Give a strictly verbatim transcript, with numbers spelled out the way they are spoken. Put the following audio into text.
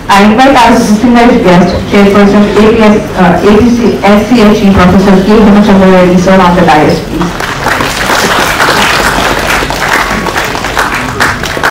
I invite our distinguished guest, Chairperson A P S, uh, A T C S C H E, Professor K. Hemachandra Reddy, sir, on the dais, please.